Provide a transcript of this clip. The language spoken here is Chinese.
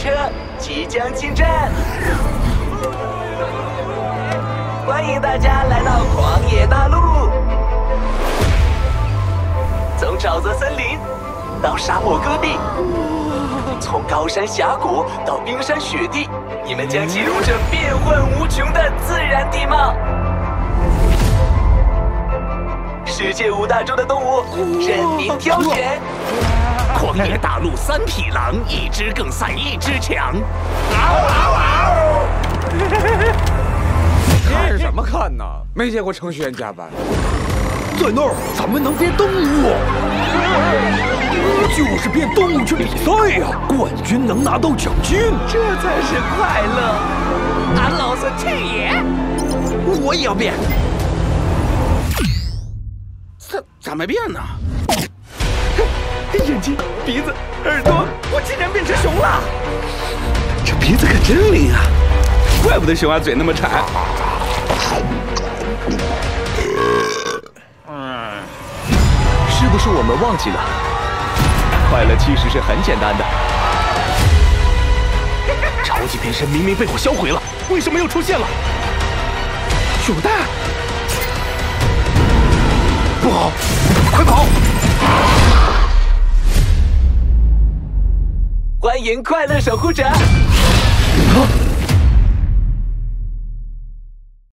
车即将进站，欢迎大家来到狂野大陆。从沼泽森林到沙漠戈壁，从高山峡谷到冰山雪地，你们将进入这变幻无穷的自然地貌。世界5大洲的动物任您挑选。 狂野大陆3匹狼，1只更赛1只强。 看什么看呢？没见过程序员加班。 在那儿，咱们能变动物，就是变动物去比赛呀！冠军能拿到奖金， 这才是快乐。 俺老孙去也！ 我也要变。 怎么变呢？ 眼睛、鼻子、耳朵，我竟然变成熊了！这鼻子可真灵啊！怪不得熊娃嘴那么馋。 是不是我们忘记了？快乐其实是很简单的。超级变身明明被我销毁了，为什么又出现了？ 熊蛋，不好，快跑！ 欢迎快乐守护者。 啊